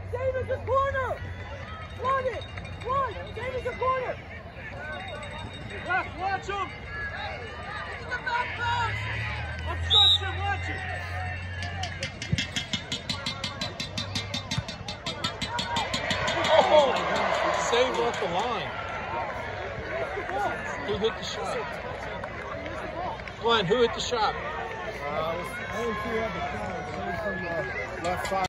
Davis, a corner! Run it! Run! Davis, a corner! Left, watch him! He's the back pass! Obstruct him, watch him! Oh! Saved off the line. Who hit the shot? Glenn, who hit the shot? I didn't see the shot. It came from the left side.